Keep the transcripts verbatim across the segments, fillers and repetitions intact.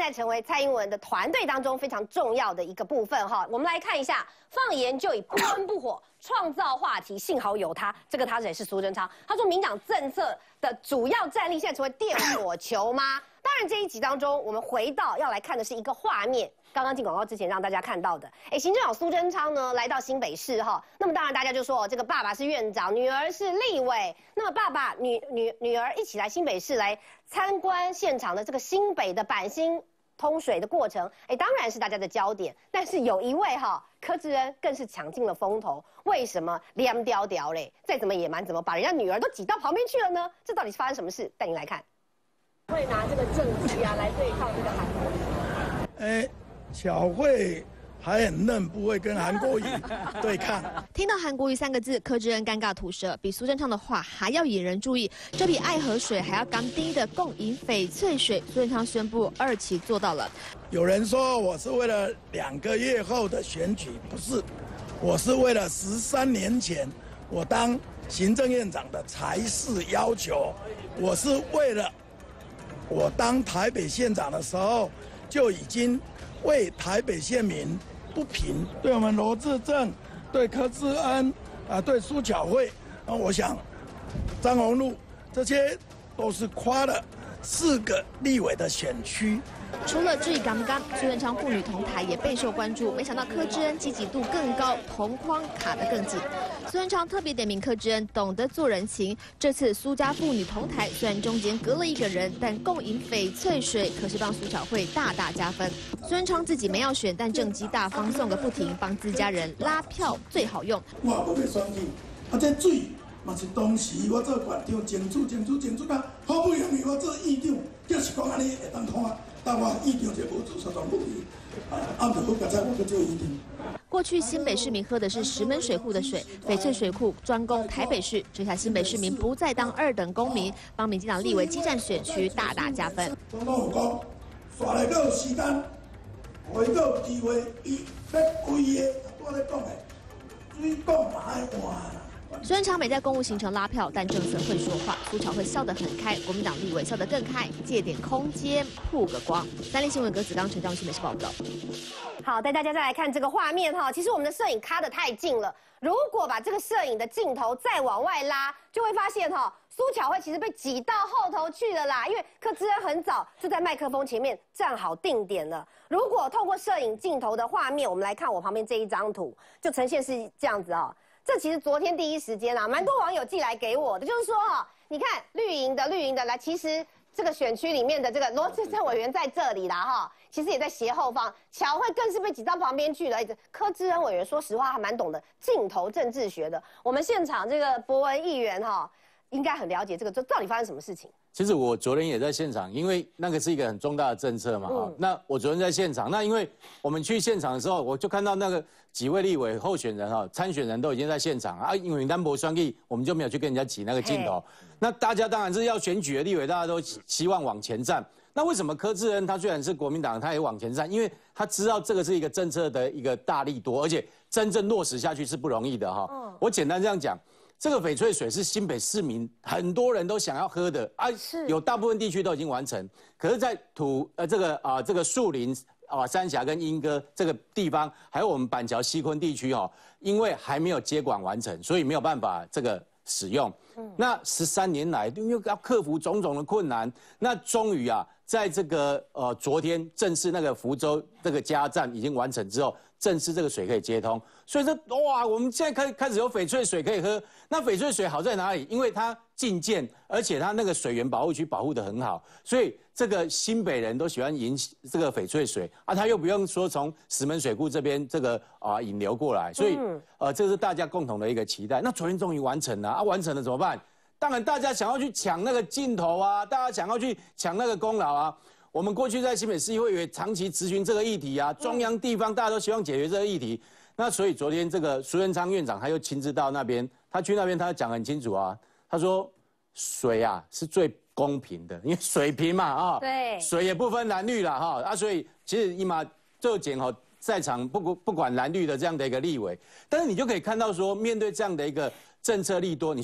在成为蔡英文的团队当中非常重要的一个部分哈。我们来看一下，放言就以不温不火创造话题，幸好有他。这个他谁是苏贞昌？他说民党政策的主要战力现在成为电火球吗？当然，这一集当中，我们回到要来看的是一个画面。刚刚进广告之前让大家看到的，哎，行政长苏贞昌呢来到新北市哈，那么当然大家就说，这个爸爸是院长，女儿是立委，那么爸爸女女女儿一起来新北市来参观现场的这个新北的板新通水的过程，哎，当然是大家的焦点。但是有一位哈柯志恩更是抢尽了风头，为什么亮雕雕嘞？再怎么野蛮，怎么把人家女儿都挤到旁边去了呢？这到底是发生什么事？带您来看。会拿这个政绩啊来对抗这个韩国瑜。 哎。巧慧还很嫩，不会跟韩国瑜对抗。 听到韩国瑜三个字，柯志恩尴尬吐舌，比苏贞昌的话还要引人注意。这比爱河水还要刚低的共饮翡翠水，苏贞昌宣布二期做到了。 有人说我是为了两个月后的选举，不是，我是为了十三年前我当行政院长的才是要求，我是为了我当台北县长的时候就已经。为台北县民不平，对我们罗致政、对柯志恩啊、对苏巧慧，啊，我想张宏陆这些都是夸了四个立委的选区。 除了质疑敢不敢，苏贞昌妇女同台也备受关注。没想到柯志恩积极度更高，同框卡得更紧。苏贞昌特别点名柯志恩懂得做人情。这次苏家妇女同台，虽然中间隔了一个人，但共饮翡翠水可是帮苏巧慧大大加分。苏贞昌自己没要选，但政绩大方送个不停，帮自家人拉票最好用。 我不会选举，啊这水嘛是当时我做县长争取争取争取到好不容易我做议长，就是讲安尼会当看。但我议长就无做所当不去，啊，暗着好加彩我去做议长。 过去新北市民喝的是石门水库的水，翡翠水库专供台北市。这下新北市民不再当二等公民，帮民进党立委激战选区大大加分。 总统有讲，刷来个时间，回到机会，伊要规个，我咧讲的，水讲嘛爱换。 苏贞昌没在公务行程拉票，但政策会说话。苏巧慧笑得很开，国民党立委笑得更开，借点空间曝个光。三立新闻葛子刚、陈兆新美事报道。 好，带大家再来看这个画面哈。其实我们的摄影卡得太近了，如果把这个摄影的镜头再往外拉，就会发现哈，苏巧慧其实被挤到后头去了啦。因为柯志恩很早就在麦克风前面站好定点了。如果透过摄影镜头的画面，我们来看我旁边这一张图，就呈现是这样子哦。这其实昨天第一时间啊，蛮多网友寄来给我的，就是说哈，你看绿营的绿营的来，其实这个选区里面的这个罗致政委员在这里啦哈，其实也在斜后方，巧慧更是被挤到旁边去了。柯志恩委员说实话还蛮懂得镜头政治学的，我们现场这个博文议员哈，应该很了解这个这到底发生什么事情。 其实我昨天也在现场，因为那个是一个很重大的政策嘛。嗯、那我昨天在现场，那因为我们去现场的时候，我就看到那个几位立委候选人哈、参选人都已经在现场啊。因为单薄双议，我们就没有去跟人家挤那个镜头。那大家当然是要选举的立委，大家都希望往前站。那为什么柯志恩他虽然是国民党，他也往前站？因为他知道这个是一个政策的一个大利多，而且真正落实下去是不容易的哈。嗯、我简单这样讲。这个翡翠水是新北市民很多人都想要喝的啊，有大部分地区都已经完成，可是，在土呃这个啊、呃、这个树林啊三峡跟莺歌这个地方，还有我们板桥西昆地区哦，因为还没有接管完成，所以没有办法这个使用。嗯、那十三年来，因为要克服种种的困难，那终于啊，在这个呃昨天正式那个福州这个加站已经完成之后。正式这个水可以接通，所以说哇，我们现在开开始有翡翠水可以喝。那翡翠水好在哪里？因为它禁建，而且它那个水源保护区保护得很好，所以这个新北人都喜欢饮这个翡翠水啊，它又不用说从石门水库这边这个啊引流过来，所以、嗯、呃这是大家共同的一个期待。那昨天终于完成了啊，完成了怎么办？当然大家想要去抢那个镜头啊，大家想要去抢那个功劳啊。我们过去在新北市议会也长期咨询这个议题啊，中央地方大家都希望解决这个议题。那所以昨天这个苏贞昌院长他又亲自到那边，他去那边他讲很清楚啊，他说水啊是最公平的，因为水平嘛啊， 对， 水也不分蓝绿啦哈啊，所以其实伊嘛就讲吼在场不不管蓝绿的这样的一个立委，但是你就可以看到说，面对这样的一个政策利多，你说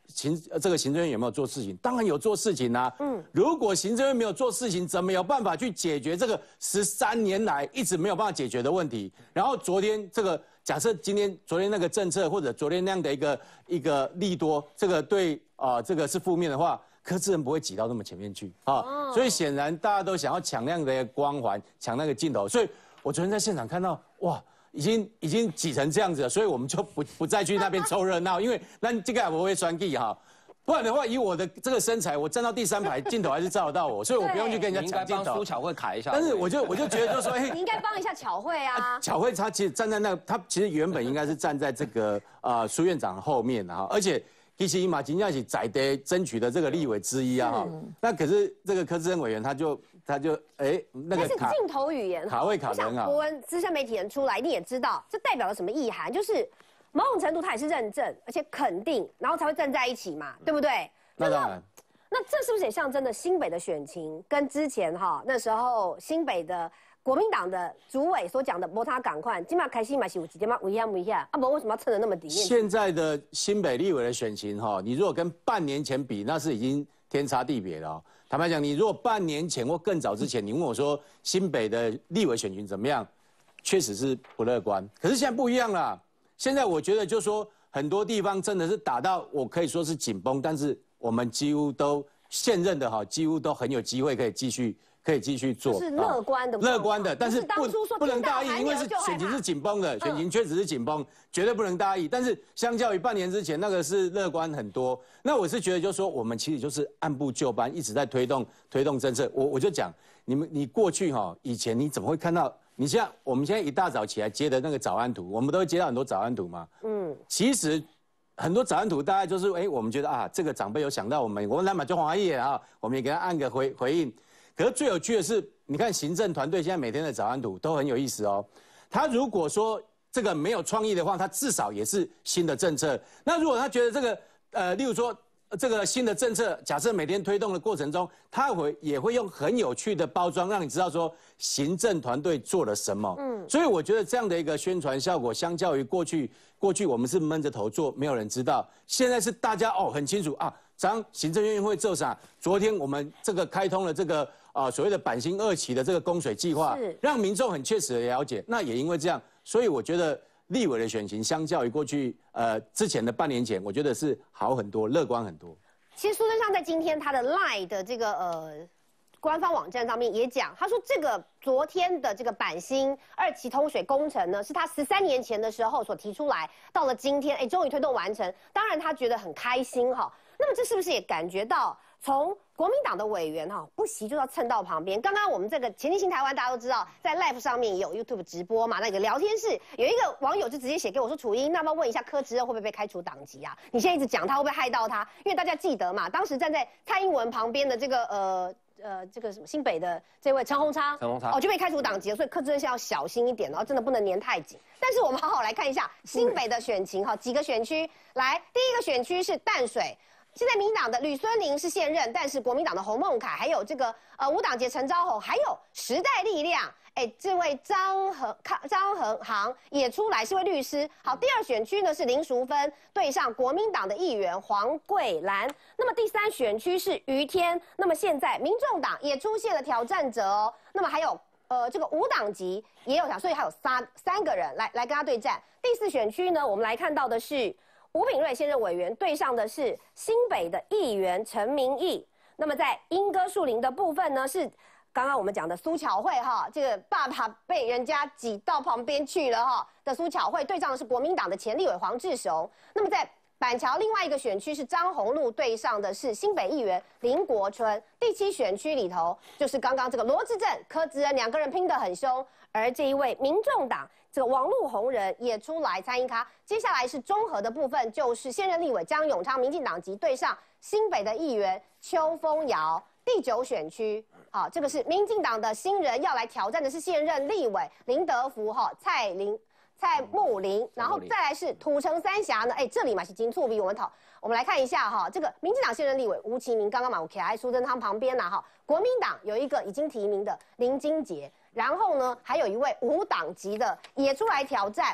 行这个行政院有没有做事情？当然有做事情啊。嗯，如果行政院没有做事情，怎么有办法去解决这个十三年来一直没有办法解决的问题？然后昨天这个假设今天昨天那个政策或者昨天那样的一个一个利多，这个对啊、呃、这个是负面的话，柯志恩不会挤到那么前面去啊。哦、所以显然大家都想要抢那样的光环，抢那个镜头。所以我昨天在现场看到，哇！已经已经挤成这样子了，所以我们就不不再去那边凑热闹，因为那这个我会传递哈，不然的话以我的这个身材，我站到第三排镜头还是照得到我，所以我不用去跟人家抢镜头。 苏巧慧卡一下。 但是我就我就觉得就说，哎， 你应该帮一下巧慧啊。 巧慧她其实站在那个，她其实原本应该是站在这个呃苏院长后面的哈，而且其实马金亚是在地争取的这个立委之一啊哈，那可是这个柯志恩委员他就。他就哎，那个是镜头语言， 卡位卡人啊。 博文资深媒体人出来，你也知道这代表了什么意涵，就是某种程度他也是认证，而且肯定，然后才会站在一起嘛，对不对？ 那当然。 那这是不是也象征着新北的选情跟之前哈那时候新北的国民党的主委所讲的“摩他赶快”，今嘛开心嘛是有几点嘛不一样不一样啊？不为什么要蹭得那么底？ 现在的新北立委的选情哈，你如果跟半年前比，那是已经天差地别了、哦。坦白讲，你如果半年前或更早之前，你问我说新北的立委选情怎么样，确实是不乐观。可是现在不一样啦，现在我觉得就是说很多地方真的是打到我可以说是紧绷，但是我们几乎都现任的哈，几乎都很有机会可以继续。可以继续做， 是乐观的， 乐观的，但是不不能大意，因为是选情是紧绷的， 嗯、 选情确实是紧绷，绝对不能大意。但是相较于半年之前，那个是乐观很多。那我是觉得，就是说，我们其实就是按部就班，一直在推动推动政策。我我就讲，你们你过去哈，以前你怎么会看到？你像我们现在一大早起来接的那个早安图，我们都会接到很多早安图嘛。嗯，其实很多早安图大概就是，哎，我们觉得啊，这个长辈有想到我们，我们来买就华裔啊，我们也给他按个回回应。可是最有趣的是，你看行政团队现在每天的早安图都很有意思哦。他如果说这个没有创意的话，他至少也是新的政策。那如果他觉得这个呃，例如说这个新的政策，假设每天推动的过程中，他会也会用很有趣的包装，让你知道说行政团队做了什么。嗯，所以我觉得这样的一个宣传效果，相较于过去，过去我们是闷着头做，没有人知道，现在是大家哦很清楚啊。张行政院会做啥？昨天我们这个开通了这个啊、呃、所谓的板新二期的这个供水计划，让民众很切实的了解。那也因为这样，所以我觉得立委的选情相较于过去呃之前的半年前，我觉得是好很多，乐观很多。 其实苏贞昌在今天他的 LINE 的这个呃官方网站上面也讲，他说这个昨天的这个板新二期通水工程呢，是他十三年前的时候所提出来，到了今天，哎，终于推动完成。当然他觉得很开心哈。那么这是不是也感觉到，从国民党的委员哈不惜就要蹭到旁边？刚刚我们这个前进新台湾大家都知道，在 Live 上面也有 YouTube 直播嘛，那个聊天室有一个网友就直接写给我说：“楚英，那么问一下柯志恩会不会被开除党籍啊？你现在一直讲他会不会害到他？因为大家记得嘛，当时站在蔡英文旁边的这个呃。”呃，这个什么新北的这位陈鸿昌， 陈鸿昌哦就被开除党籍了，所以柯志恩现在要小心一点，然后真的不能黏太紧。但是我们好好来看一下新北的选情哈，几个选区来，第一个选区是淡水。现在民党的吕孙林是现任，但是国民党的洪孟凯，还有这个呃无党籍陈昭宏，还有时代力量，哎，这位张恒张恒航也出来是位律师。好，第二选区呢是林淑芬对上国民党的议员黄桂兰。那么第三选区是于天，那么现在民众党也出现了挑战者哦。那么还有呃这个无党籍也有挑，所以还有三三个人来来跟他对战。第四选区呢，我们来看到的是。吴秉叡现任委员对上的是新北的议员陈明义。那么在莺歌树林的部分呢，是刚刚我们讲的苏巧慧哈，这个爸爸被人家挤到旁边去了哈的苏巧慧对上的是国民党的前立委黄志雄。那么在板桥另外一个选区是张宏禄对上的是新北议员林国春。第七选区里头就是刚刚这个罗志正、柯志恩两个人拼得很凶，而这一位民众党。这个网络红人也出来参与咖，接下来是综合的部分，就是现任立委江永昌，民进党籍对上新北的议员邱丰瑶。第九选区，好，这个是民进党的新人要来挑战的是现任立委林德福哈蔡林蔡木林，然后再来是土城三峡呢，哎，这里嘛是金醋比我们讨，我们来看一下哈，这个民进党现任立委吴其明刚刚嘛我卡在苏贞昌旁边呐哈，国民党有一个已经提名的林金杰。然后呢，还有一位无党籍的也出来挑战。再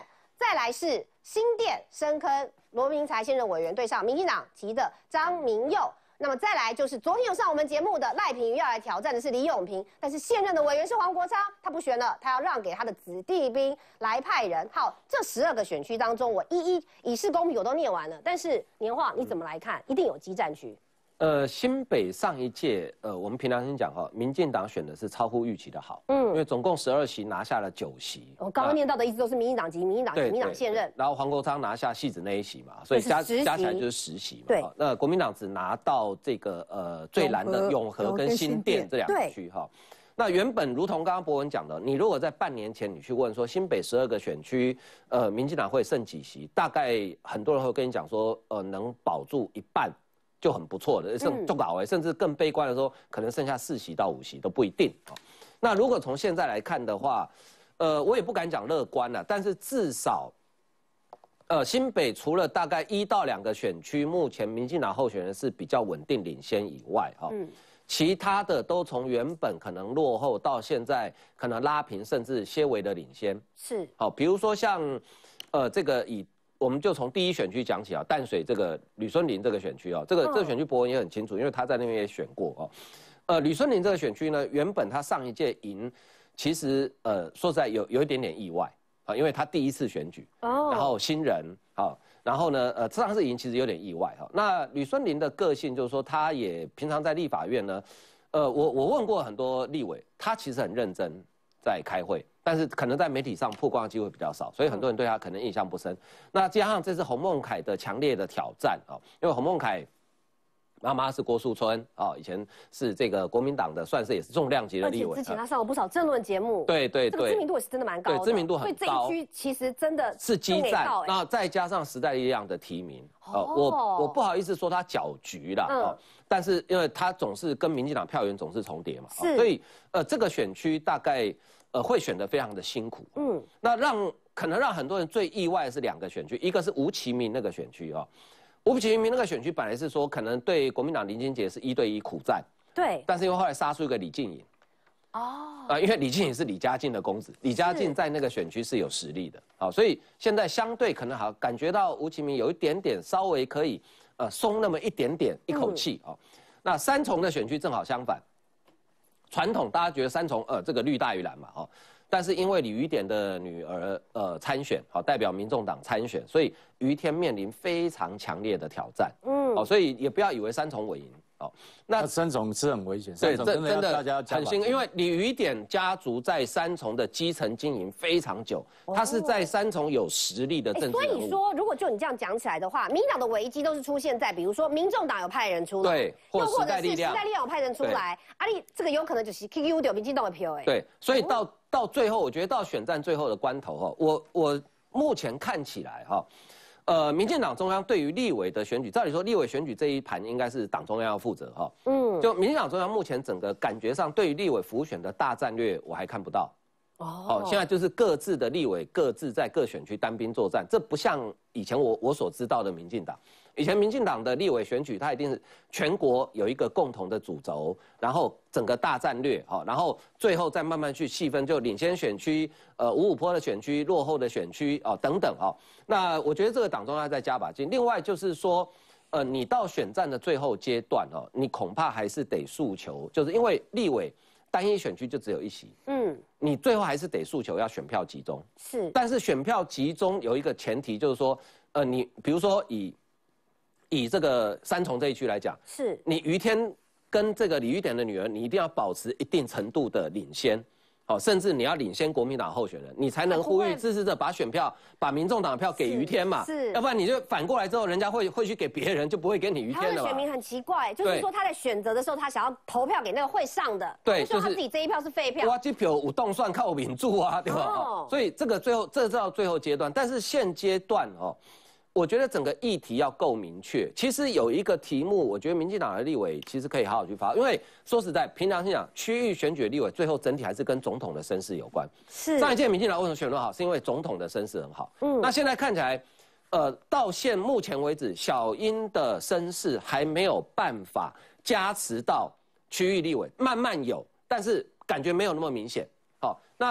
再来是新店深坑罗明才现任委员对上民进党提的张明佑。那么再来就是昨天有上我们节目的赖品妤要来挑战的是李永平，但是现任的委员是黄国昌，他不选了，他要让给他的子弟兵来派人。好，这十二个选区当中，我一一以示公平，我都念完了。但是年化你怎么来看？一定有激战区。 呃，新北上一届，呃，我们平常心讲哈，民进党选的是超乎预期的好，嗯，因为总共十二席拿下了九席。 我刚刚念到的意思都是民进党籍，民进党籍，民进党现任。 然后黄国昌拿下戏子那一席嘛，所以加加起来就是十席嘛。 对， 那国民党只拿到这个呃最蓝的永和跟新店这两个区哈。那原本如同刚刚博文讲的，你如果在半年前你去问说新北十二个选区，呃，民进党会剩几席，大概很多人会跟你讲说，呃，能保住一半。就很不错的，剩中搞哎，甚至更悲观的说，可能剩下四席到五席都不一定啊。那如果从现在来看的话，呃，我也不敢讲乐观了，但是至少，呃，新北除了大概一到两个选区，目前民进党候选人是比较稳定领先以外，哈，嗯，其他的都从原本可能落后到现在可能拉平，甚至些微的领先。是，好，比如说像，呃，这个以。我们就从第一选区讲起啊，淡水这个吕孙林这个选区啊，这个、嗯、这个选区博文也很清楚，因为他在那边也选过哦。呃，吕孙林这个选区呢，原本他上一届赢，其实呃说实在有有一点点意外啊，因为他第一次选举，哦，然后新人啊，然后呢呃上次赢其实有点意外哈。那吕孙林的个性就是说，他也平常在立法院呢，呃我我问过很多立委，他其实很认真在开会。但是可能在媒体上曝光的机会比较少，所以很多人对他可能印象不深。那加上这次洪孟凯的强烈的挑战啊，因为洪孟凯妈妈是郭树春啊，以前是这个国民党的，算是也是重量级的立委。 之前他上了不少政论节目， 对对对， 这个知名度也是真的蛮高的， 对，知名度很高。 所以这一区其实真的是激战，那再加上时代力量的提名，哦，我我不好意思说他搅局了哦，但是因为他总是跟民进党票源总是重叠嘛，所以呃这个选区大概。呃，会选得非常的辛苦，嗯，那让可能让很多人最意外的是两个选区，一个是吴其民那个选区哦，吴其民那个选区本来是说可能对国民党林金杰是一对一苦战， 对， 但是因为后来杀出一个李静颖，哦，啊、呃，因为李静颖是李家进的公子，李家进在那个选区是有实力的，好，所以现在相对可能好感觉到吴其民有一点点稍微可以呃松那么一点点一口气哦，嗯、那三重的选区正好相反。传统大家觉得三重呃这个绿大于蓝嘛哈，但是因为李于典的女儿呃参选，好代表民众党参选，所以于天面临非常强烈的挑战，嗯，哦所以也不要以为三重稳赢，哦那三重是很危险， 对， 真真的大家很辛苦，因为李于典家族在三重的基层经营非常久，他是在三重有实力的政治人物。 所以说，如果就你这样讲起来的话，民进党的危机都是出现在比如说民众党有派人出来， 对，又或者是时代力量有派人出来，啊你这个有可能就是 K Q 掉民进党的票哎。 对，所以到到最后，我觉得到选战最后的关头哈，我我目前看起来哈。呃，民进党中央对于立委的选举，照理说立委选举这一盘应该是党中央要负责哈。嗯，就民进党中央目前整个感觉上对于立委辅选的大战略，我还看不到。哦，现在就是各自的立委各自在各选区单兵作战，这不像以前我我所知道的民进党。以前民进党的立委选举，它一定是全国有一个共同的主轴，然后整个大战略，哈，然后最后再慢慢去细分，就领先选区、呃五五波的选区、落后的选区哦等等哦。那我觉得这个党中央再加把劲。另外就是说，呃，你到选战的最后阶段哦，你恐怕还是得诉求，就是因为立委单一选区就只有一席，嗯，你最后还是得诉求要选票集中，是，但是选票集中有一个前提就是说，呃，你比如说以以这个三重这一区来讲，是你于天跟这个李于典的女儿，你一定要保持一定程度的领先。好，甚至你要领先国民党候选人，你才能呼吁支持者把选票、把民众党票给于天嘛，是，要不然你就反过来之后，人家会会去给别人，就不会给你于天了嘛。 他的选民很奇怪，就是说他在选择的时候，他想要投票给那个会上的，对，说他自己这一票是废票。 哇，这票有动算靠民主啊，对吧？哦，所以这个最后这是到最后阶段，但是现阶段哦。我觉得整个议题要够明确。其实有一个题目，我觉得民进党的立委其实可以好好去发，因为说实在，平常心讲，区域选举立委最后整体还是跟总统的声势有关。是上一届民进党为什么选得好，是因为总统的声势很好。嗯，那现在看起来，呃，到现目前为止，小英的声势还没有办法加持到区域立委，慢慢有，但是感觉没有那么明显。好，那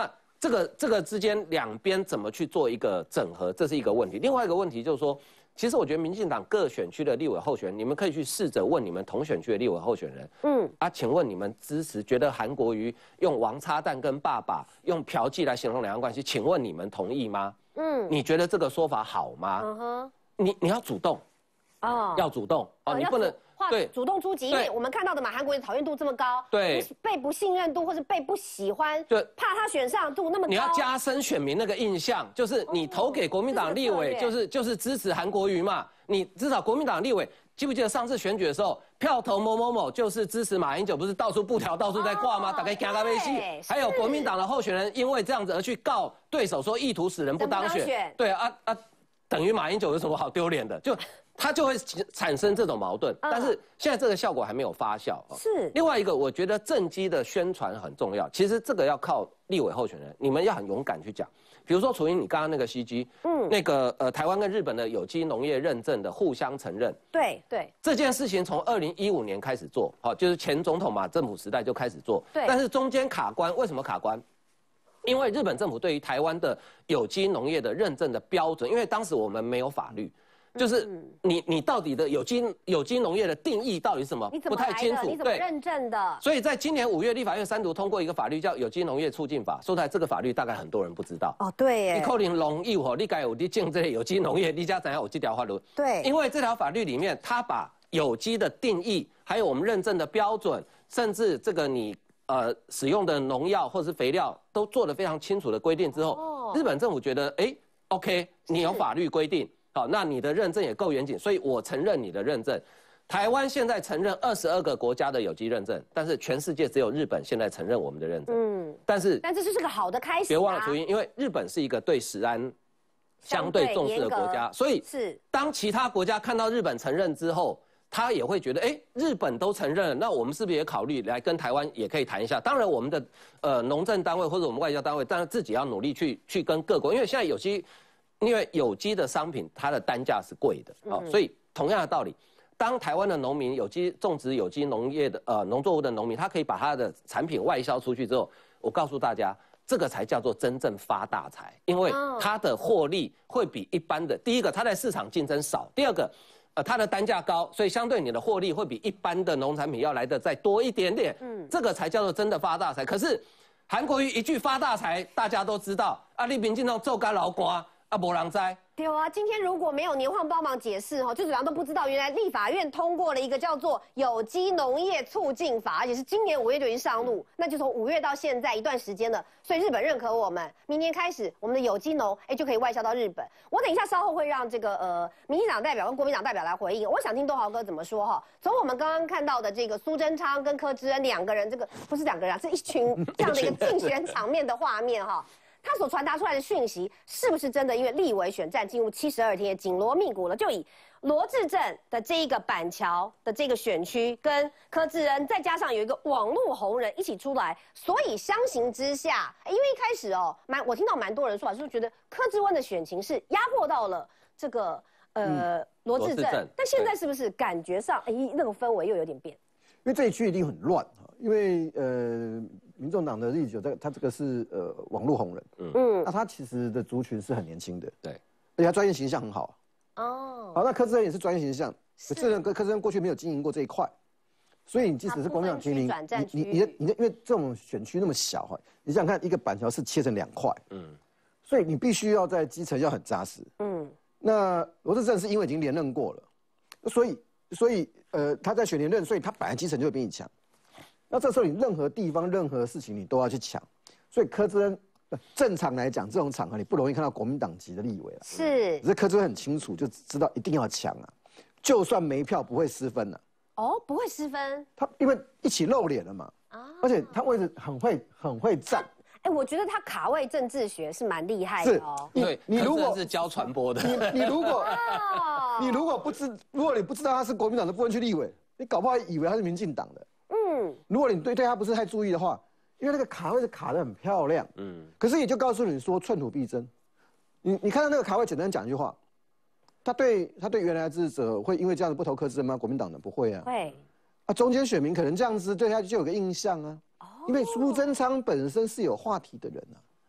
这个这个之间两边怎么去做一个整合，这是一个问题。另外一个问题就是说，其实我觉得民进党各选区的立委候选人，你们可以去试着问你们同选区的立委候选人，嗯，啊，请问你们支持觉得韩国瑜用王叉蛋跟爸爸用嫖妓来形容两岸关系，请问你们同意吗？嗯，你觉得这个说法好吗？嗯哼，你你要主动，哦，要主动哦，你不能。对， 主动出击，因为我们看到的嘛，韩国瑜讨厌度这么高， 对， 被不信任度或者被不喜欢，对，怕他选上度那么高， 你要加深选民那个印象，就是你投给国民党立委，就是就是支持韩国瑜嘛，你至少国民党立委记不记得上次选举的时候，票投某某某就是支持马英九，不是到处布条到处在挂吗？大概加加微信，还有国民党的候选人因为这样子而去告对手说意图使人不当选，对啊啊，等于马英九有什么好丢脸的？就。它就会产生这种矛盾，但是现在这个效果还没有发酵。 是另外一个，我觉得政绩的宣传很重要。其实这个要靠立委候选人，你们要很勇敢去讲。比如说楚英，你刚刚那个 C G， 嗯，那个呃台湾跟日本的有机农业认证的互相承认， 对对， 这件事情从二零一五年开始做，好，就是前总统马政府时代就开始做， 对， 但是中间卡关，为什么卡关？因为日本政府对于台湾的有机农业的认证的标准，因为当时我们没有法律。就是你你到底的有机有机农业的定义到底是什么？ 不太清楚，你怎么认证的？ 所以在今年五月，立法院三读通过一个法律叫《有机农业促进法》，说出来这个法律大概很多人不知道。 哦，对耶。 你可能容易哦，你该有你进这类有机农业，你家怎样有这条法律？ 对， 因为这条法律里面，它把有机的定义，还有我们认证的标准，甚至这个你呃使用的农药或是肥料，都做得非常清楚的规定之后，哦、日本政府觉得，哎 ，OK， 你有法律规定。好，那你的认证也够严谨，所以我承认你的认证。台湾现在承认二十二个国家的有机认证，但是全世界只有日本现在承认我们的认证。嗯，但是但这就是个好的开始、啊。 别忘了楚英，因为日本是一个对食安相对重视的国家，所以是当其他国家看到日本承认之后，他也会觉得，哎，日本都承认了，那我们是不是也考虑来跟台湾也可以谈一下？当然，我们的呃农政单位或者我们外交单位，当然自己要努力去去跟各国，因为现在有机。因为有机的商品，它的单价是贵的，哦，所以同样的道理，当台湾的农民有机种植有机农业的呃农作物的农民，他可以把他的产品外销出去之后，我告诉大家，这个才叫做真正发大财，因为它的获利会比一般的，第一个它在市场竞争少，第二个，呃它的单价高，所以相对你的获利会比一般的农产品要来的再多一点点，嗯，这个才叫做真的发大财。可是韩国瑜一句发大财，大家都知道，啊，你民进党做干劳瓜。啊，没人知。 对啊，今天如果没有年晃帮忙解释哈，就怎样都不知道，原来立法院通过了一个叫做《有机农业促进法》，而且是今年五月就已经上路，那就从五月到现在一段时间了。所以日本认可我们，明年开始我们的有机农哎就可以外销到日本。我等一下稍后会让这个呃民进党代表跟国民党代表来回应，我想听东豪哥怎么说哈。从我们刚刚看到的这个苏贞昌跟柯志恩两个人，这个不是两个人啊，是一群这样的一个竞选场面的画面哈。他所传达出来的讯息是不是真的？因为立委选战进入七十二天，紧锣密鼓了。就以罗致政的这一个板桥的这个选区，跟柯志恩，再加上有一个网络红人一起出来，所以相形之下，因为一开始哦，蛮我听到蛮多人说法，就是觉得柯志恩的选情是压迫到了这个呃罗致政，但现在是不是感觉上，哎，那个氛围又有点变？ 因为这一区一定很乱哈，因为呃。民众党的立九，这他这个是呃网络红人，嗯，那他其实的族群是很年轻的， 对， 而且他专业形象很好，哦，好，那柯志恩也是专业形象，可是柯柯志恩过去没有经营过这一块，所以你即使是国民党提名，你你你的你的，因为这种选区那么小哈，你想想看，一个板桥是切成两块，嗯，所以你必须要在基层要很扎实，嗯，那罗致政是因为已经连任过了，所以所以呃他在选连任，所以他本来基层就会比你强。那这时候你任何地方任何事情你都要去抢，所以柯志恩正常来讲这种场合你不容易看到国民党籍的立委了。 是， 可是柯志恩很清楚，就知道一定要抢啊，就算没票不会失分啊。 哦，不会失分。 他因为一起露脸了嘛，啊，而且他位置很会很会站。 哎，我觉得他卡位政治学是蛮厉害的哦。 对，你如果是教传播的， 你你如果你如果不知如果你不知道他是国民党的不分区立委，你搞不好以为他是民进党的。嗯，如果你对对他不是太注意的话，因为那个卡位是卡得很漂亮，嗯，可是也就告诉你说寸土必争。你你看到那个卡位，简单讲一句话，他对他对原来的支持者会因为这样子不投柯志恩吗？国民党的不会啊， 会啊，中间选民可能这样子对他就有个印象啊，哦，因为苏贞昌本身是有话题的人啊，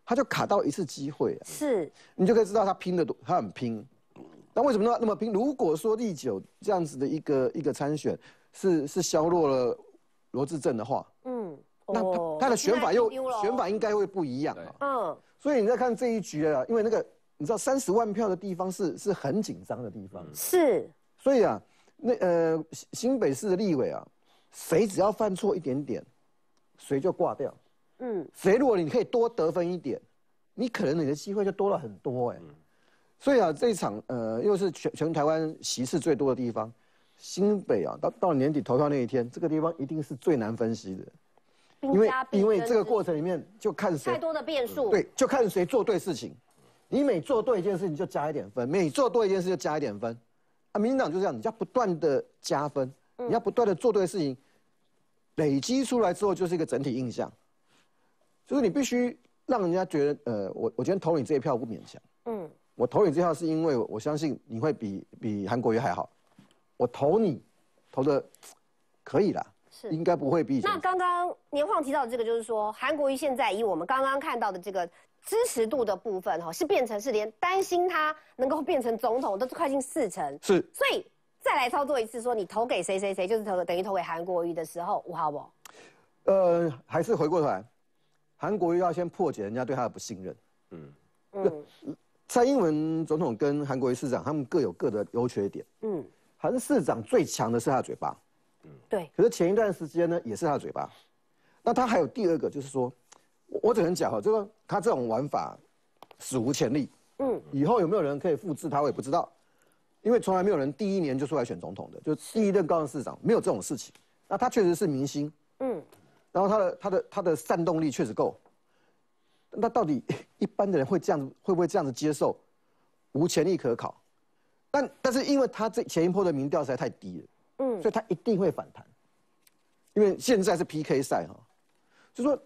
他就卡到一次机会啊。 是， 你就可以知道他拼的多，他很拼。那为什么那那么拼？如果说立九这样子的一个一个参选是是削弱了罗致政的话，嗯，那他他的选法又选法应该会不一样啊。嗯，所以你再看这一局啊，因为那个你知道三十万票的地方是是很紧张的地方， 是， 所以啊，那呃新北市的立委啊，谁只要犯错一点点，谁就挂掉。嗯，谁如果你可以多得分一点，你可能你的机会就多了很多哎、欸。嗯、所以啊，这一场呃又是全全台湾席次最多的地方，新北啊，到到年底投票那一天，这个地方一定是最难分析的，因为因为这个过程里面就看谁太多的变数， 对，就看谁做对事情。你每做对一件事情就加一点分，每做对一件事就加一点分。啊，民进党就这样，你要不断的加分，嗯、你要不断的做对事情，累积出来之后就是一个整体印象。就是你必须让人家觉得，呃，我我今天投你这一票不勉强，嗯，我投你这一票是因为我相信你会比比韩国瑜还好，我投你，投的可以啦，是应该不会比以前。 那刚刚年晃提到的这个，就是说韩国瑜现在以我们刚刚看到的这个支持度的部分，哈，是变成是连担心他能够变成总统都快近四成， 是， 所以再来操作一次，说你投给谁谁谁，就是投等于投给韩国瑜的时候，好不好？ 呃，还是回过头来。韩国瑜要先破解人家对他的不信任。嗯嗯，蔡英文总统跟韩国瑜市长他们各有各的优缺点。嗯，韩市长最强的是他的嘴巴。 嗯，对。 可是前一段时间呢，也是他的嘴巴。那他还有第二个，就是说，我我只能讲哈，这个他这种玩法史无前例。嗯，以后有没有人可以复制他，我也不知道，因为从来没有人第一年就出来选总统的，就第一任高雄市长没有这种事情。那他确实是明星。嗯。然后他的他的他的煽动力确实够，那到底一般的人会这样子会不会这样子接受？无潜力可考，但但是因为他这前一波的民调实在太低了，嗯，所以他一定会反弹，因为现在是 P K 赛哈，就说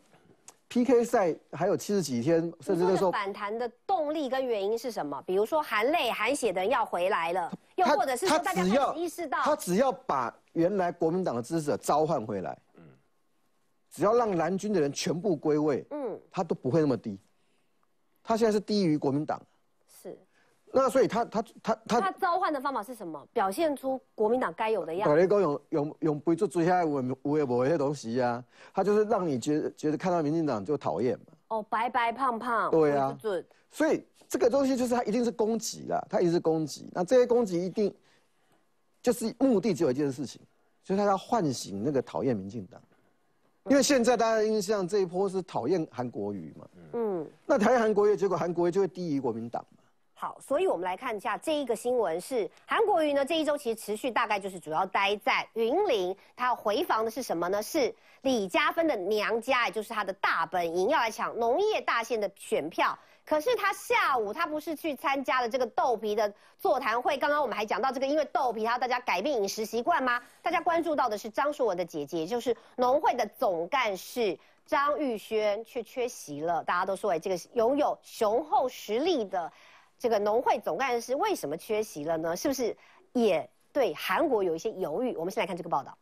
P K 赛还有七十几天，甚至那时候反弹的动力跟原因是什么？比如说含泪含血的人要回来了，又或者是说大家开始意识到， 他只要把原来国民党的支持者召唤回来。只要让蓝军的人全部归位，嗯，他都不会那么低。他现在是低于国民党， 是。 那所以他他他他他召唤的方法是什么？表现出国民党该有的样子。 我讲用用用不做追下有有有无些东西啊，他就是让你觉得觉得看到民进党就讨厌嘛。 哦，白白胖胖。 对啊。所以这个东西就是他一定是攻击啦，他一定是攻击。那这些攻击一定就是目的只有一件事情，就是他要唤醒那个讨厌民进党。因为现在大家的印象这一波是讨厌韩国瑜嘛，嗯，那讨厌韩国瑜，结果韩国瑜就会低于国民党嘛。 好，所以我们来看一下这一个新闻是韩国瑜呢这一周其实持续大概就是主要待在云林，他要回访的是什么呢？是李嘉芬的娘家，也就是他的大本营，要来抢农业大县的选票。可是他下午他不是去参加了这个豆皮的座谈会？刚刚我们还讲到这个，因为豆皮他要大家改变饮食习惯吗？大家关注到的是张淑文的姐姐，也就是农会的总干事张玉轩，却缺席了。大家都说，哎，这个拥有雄厚实力的这个农会总干事为什么缺席了呢？是不是也对韩国有一些犹豫？我们先来看这个报道。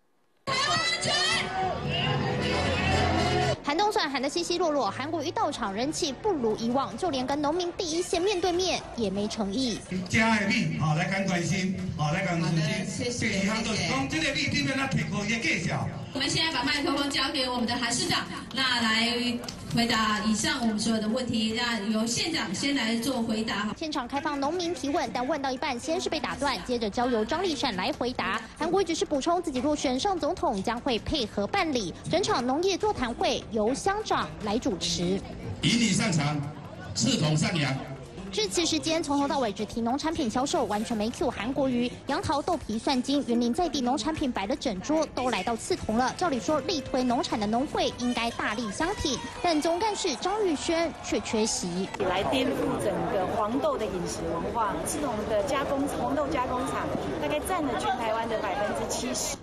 寒冬算寒得稀稀落落，韩国瑜到场人气不如以往，就连跟农民第一线面对面也没诚意。 家的米，哦，来讲关心，哦，来讲关心。第二项就是讲，这个米对面那提供一个介绍。 我们现在把麦克风交给我们的韩市长，那来回答以上我们所有的问题。那由县长先来做回答。 现场开放农民提问，但问到一半先是被打断，接着交由张丽善来回答。韩国瑜只是补充自己若选上总统，将会配合办理整场农业座谈会，由乡长来主持。以你擅长，志同善良。 致辞时间从头到尾只提农产品销售，完全没 Q 韩国瑜。杨桃、豆皮、蒜金、云林在地农产品摆了整桌，都来到刺桐了。照理说，力推农产的农会应该大力相挺，但总干事张玉轩却缺席。 来颠覆整个黄豆的饮食文化，刺桐的加工黄豆加工厂大概占了全台湾的百分之七十。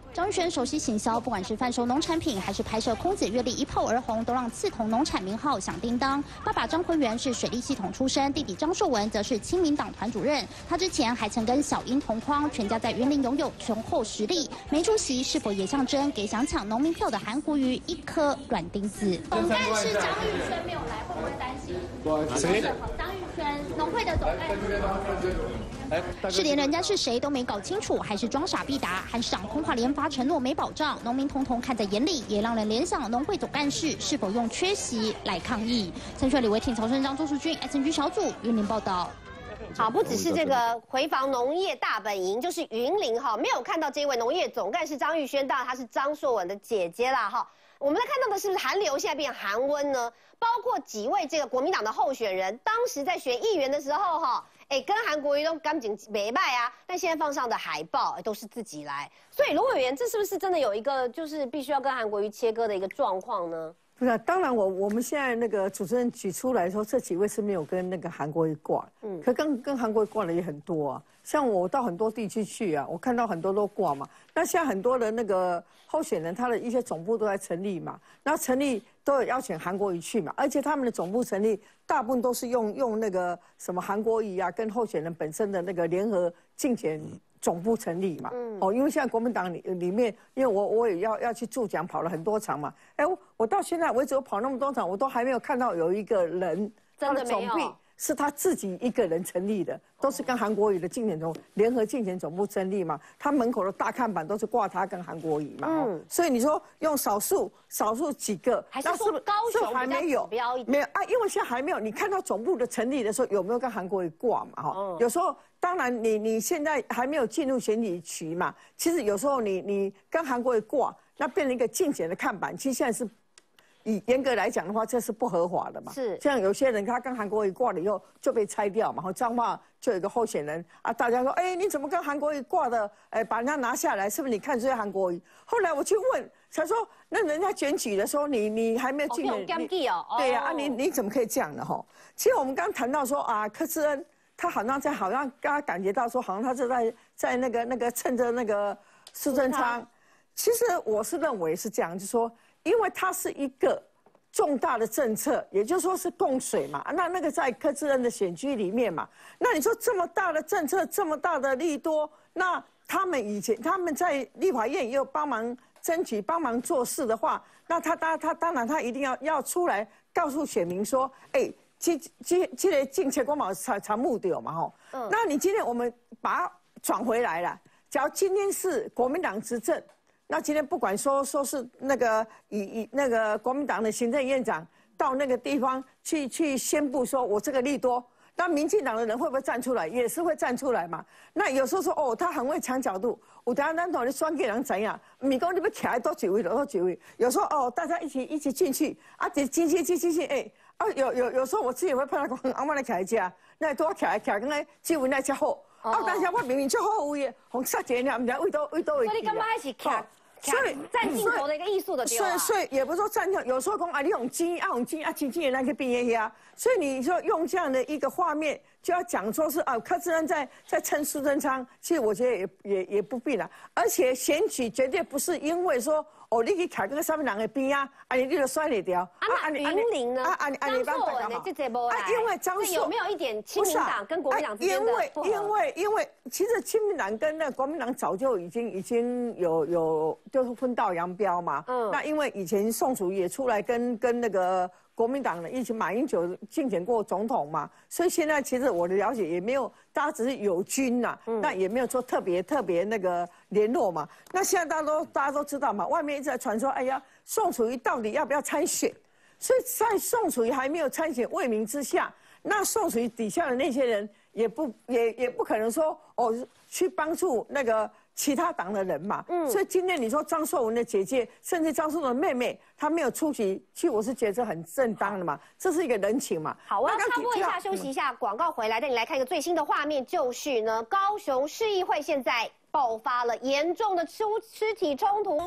张玉轩熟悉行销，不管是贩售农产品，还是拍摄空姐阅历一炮而红，都让刺桐农产名号响叮当。爸爸张奎元是水利系统出身，弟弟张硕文则是亲民党团主任。他之前还曾跟小英同框，全家在云林拥有雄厚实力。没出席是否也象征给想抢农民票的韩国瑜一颗软钉子？ 总干事张玉轩没有来，会不会担心？谁？张玉轩，农会的总干事。 是连人家是谁都没搞清楚，还是装傻必答？韩市长通话连发承诺没保障，农民统统看在眼里，也让人联想农会总干事是否用缺席来抗议。陈水李维挺、曹顺章、周淑君 S N G 小组云林报道。 好，不只是这个回防农业大本营，就是云林哈，没有看到这位农业总干事张玉轩，当然她是张硕文的姐姐啦哈。我们来看到的是不是寒流现在变寒温呢？包括几位这个国民党的候选人，当时在选议员的时候哈，哎，跟韩国瑜都感情没败啊，但现在放上的海报都是自己来，所以卢委员，这是不是真的有一个就是必须要跟韩国瑜切割的一个状况呢？ 不是、啊，当然我我们现在那个主持人举出来说，这几位是没有跟那个韩国瑜挂，嗯，可跟跟韩国瑜挂的也很多啊。像我到很多地区去啊，我看到很多都挂嘛。那现在很多的那个候选人，他的一些总部都在成立嘛，然后成立都有邀请韩国瑜去嘛，而且他们的总部成立大部分都是用用那个什么韩国瑜啊，跟候选人本身的那个联合竞选。总部成立嘛，嗯、哦，因为现在国民党里里面，因为我我也要要去助讲，跑了很多场嘛，哎，我我到现在为止我跑那么多场，我都还没有看到有一个人他的总部是他自己一个人成立的，都是跟韩国瑜的竞选总联合竞选总部成立嘛，他门口的大看板都是挂他跟韩国瑜嘛，嗯，所以你说用少数少数几个， 还是说高雄还没有没有啊？因为现在还没有，你看到总部的成立的时候有没有跟韩国瑜挂嘛？哈、嗯，有时候。当然你，你你现在还没有进入选举区嘛？其实有时候你你跟韩国瑜挂，那变成一个竞选的看板。其实现在是，以严格来讲的话，这是不合法的嘛。是。像有些人他跟韩国瑜挂了以后就被拆掉嘛，然后彰化就有一个候选人啊，大家说，哎，你怎么跟韩国瑜挂的？哎，把人家拿下来，是不是你看衰韩国瑜？后来我去问，才说那人家选举的时候，你你还没有进选。 哦。 对呀，啊你你怎么可以这样的哈？其实我们刚谈到说啊，柯志恩。他好像在，好像刚刚感觉到说，好像他是在在那个那个趁着那个苏贞昌，其实我是认为是这样，就是说，因为它是一个重大的政策，也就是说是供水嘛，那那个在柯志恩的选区里面嘛，那你说这么大的政策，这么大的利多，那他们以前他们在立法院也有帮忙争取、帮忙做事的话，那他他他当然他一定要要出来告诉选民说，哎。这这这个政策我嘛才才目的嘛吼，嗯，那你今天我们把它转回来了。假如今天是国民党执政，那今天不管说说是那个以以那个国民党的行政院长到那个地方去去宣布说我这个利多，那民进党的人会不会站出来？也是会站出来嘛。那有时候说哦，他很会抢角度，有当咱同你选给人怎样？米讲你要徛多几位，多几位。有时候哦，大家一起一起进去啊，进进进进进进哎。啊，有有有时候我自己会碰到讲，阿妈来徛一只，那多徛徛，跟那指纹那只好。啊，但是我明明就好位，红杀一个，唔知位多位多位。 所以你干嘛还是徛？所以站镜头的一个艺术的地方。 所以所以也不是说站镜，有时候讲啊，你用金啊用金啊金金的那个毕业呀。所以你说用这样的一个画面，就要讲说是啊，柯志恩在在蹭苏贞昌，其实我觉得也也也不必了。而且选举绝对不是因为说。哦，你去徛个上面人的边啊，啊你你就甩得掉。 啊，那云林呢？啊啊张硕文的这这波来， 因为张硕有没有一点亲民党跟国民党之间的不合？ 因为因为因为其实亲民党跟那国民党早就已经已经有有就是分道扬镳嘛。嗯。那因为以前宋楚瑜也出来跟跟那个国民党的一起马英九竞选过总统嘛，所以现在其实我的了解也没有，大家只是友军呐，嗯、那也没有说特别特别那个联络嘛。那现在大家都大家都知道嘛，外面一直在传说，哎呀，宋楚瑜到底要不要参选？所以在宋楚瑜还没有参选未明之下，那宋楚瑜底下的那些人也不也也不可能说哦去帮助那个。其他党的人嘛，嗯，所以今天你说张硕文的姐姐，甚至张硕文的妹妹，她没有出席，其实我是觉得这很正当的嘛，这是一个人情嘛。 好，我要插播一下，休息一下，广告回来，带你来看一个最新的画面，就是呢，高雄市议会现在爆发了严重的肢肢体冲突。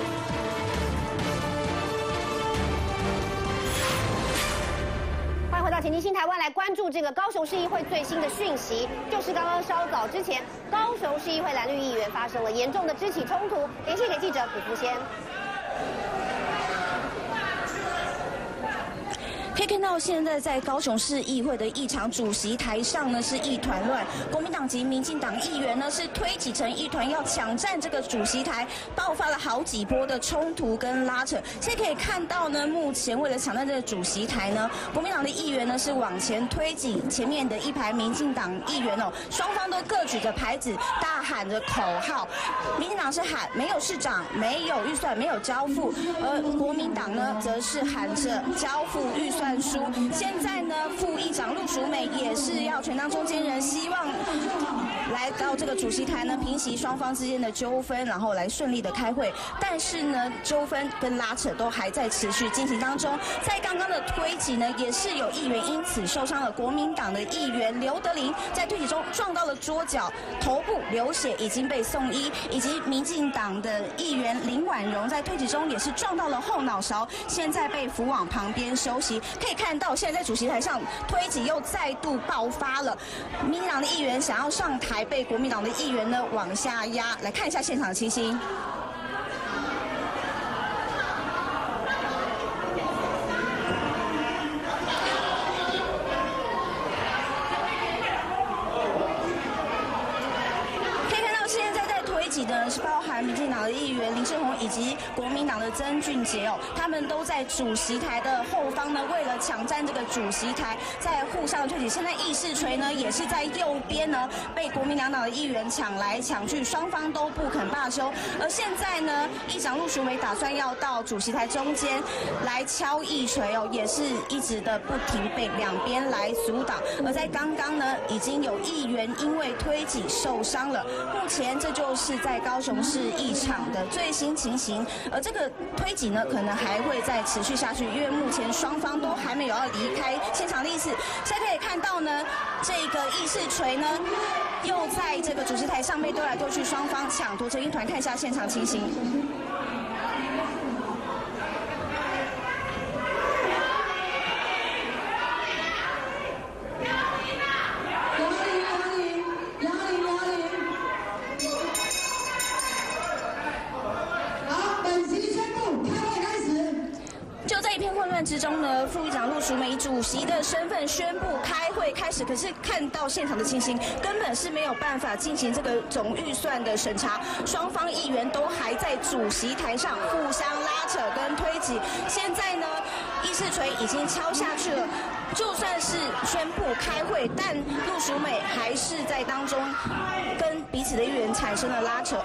欢迎回到到前进新台湾来关注这个高雄市议会最新的讯息，就是刚刚稍早之前，高雄市议会蓝绿议员发生了严重的肢体冲突。连线给记者卜福先。 可以看到，现在在高雄市议会的议场主席台上呢是一团乱，国民党及民进党议员呢是推挤成一团，要抢占这个主席台，爆发了好几波的冲突跟拉扯。现在可以看到呢，目前为了抢占这个主席台呢，国民党的议员呢是往前推挤前面的一排民进党议员哦，双方都各举着牌子，大喊着口号。民进党是喊没有市长，没有预算，没有交付，而国民党呢则是喊着交付预算。书现在呢，副议长陆淑美也是要权当中间人，希望来到这个主席台呢，平息双方之间的纠纷，然后来顺利的开会。但是呢，纠纷跟拉扯都还在持续进行当中。在刚刚的推挤呢，也是有议员因此受伤了。国民党的议员刘德霖在推挤中撞到了桌角，头部流血，已经被送医。以及民进党的议员林婉容在推挤中也是撞到了后脑勺，现在被扶往旁边休息。可以看到，现在在主席台上推挤又再度爆发了。民进党的议员想要上台，被国民党的议员呢往下压。来看一下现场的情形。呢是包含民进党的议员林世宏以及国民党的曾俊杰哦，他们都在主席台的后方呢，为了抢占这个主席台，在互相的推挤。现在议事锤呢也是在右边呢，被国民两党的议员抢来抢去，双方都不肯罢休。而现在呢，议长陆淑美打算要到主席台中间来敲议锤哦，也是一直的不停被两边来阻挡。而在刚刚呢，已经有议员因为推挤受伤了。目前这就是在高雄市议场的最新情形，而这个推挤呢，可能还会再持续下去，因为目前双方都还没有要离开现场的意思。现在可以看到呢，这个议事锤呢，又在这个主席台上面丢来丢去，双方抢夺成一团。看一下现场情形。之中呢，副议长陆淑美以主席的身份宣布开会开始，可是看到现场的情形，根本是没有办法进行这个总预算的审查，双方议员都还在主席台上互相拉扯跟推挤。现在呢，议事锤已经敲下去了，就算是宣布开会，但陆淑美还是在当中跟彼此的议员产生了拉扯。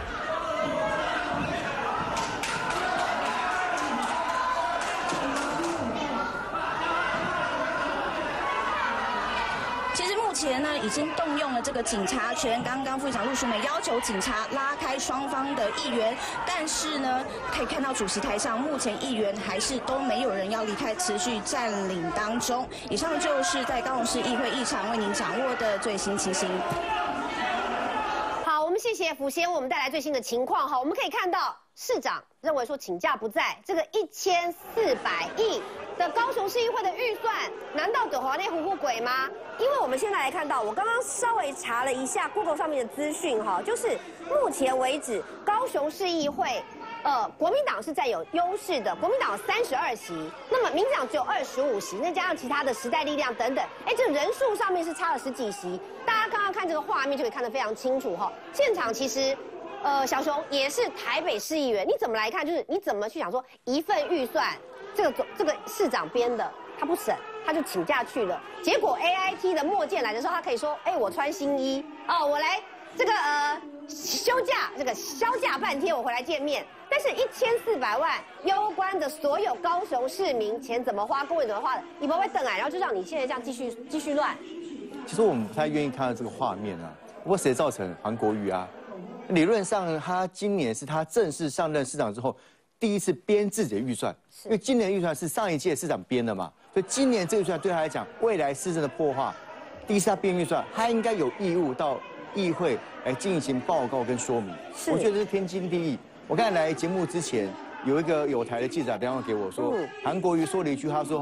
目前呢，已经动用了这个警察权。刚刚副议长陆淑美要求警察拉开双方的议员，但是呢，可以看到主席台上目前议员还是都没有人要离开，持续占领当中。以上就是在高雄市议会议场为您掌握的最新情形。 好，我们谢谢福先为我们带来最新的情况。哈，我们可以看到市长认为说请假不在，这个一千四百亿。的高雄市议会的预算，难道对华内糊糊鬼吗？因为我们现在来看到，我刚刚稍微查了一下 Google 上面的资讯哈，就是目前为止高雄市议会，呃，国民党是占有优势的，国民党有三十二席，那么民进党只有二十五席，那加上其他的时代力量等等，哎，这人数上面是差了十几席。大家刚刚看这个画面就可以看得非常清楚哈。现场其实，呃，小熊也是台北市议员，你怎么来看？就是你怎么去想说一份预算？这个总这个市长编的，他不审，他就请假去了。结果 A I T 的莫健来的时候，他可以说：“哎，我穿新衣哦，我来这个呃休假，这个休假半天，我回来见面。”但是，一千四百万攸关的所有高雄市民钱怎么花，公文怎么花的，你不会等啊，然后就让你现在这样继续继续乱。 其实我们不太愿意看到这个画面啊。不过谁造成？韩国瑜啊。理论上，他今年是他正式上任市长之后。第一次编自己的预算，因为今年的预算是上一届市长编的嘛，所以今年这个预算对他来讲，未来施政的破坏，第一次他编预算，他应该有义务到议会来进行报告跟说明。我觉得这是天经地义。我刚才来节目之前，有一个有台的记者打电话给我说，韩国瑜说了一句，他说哈，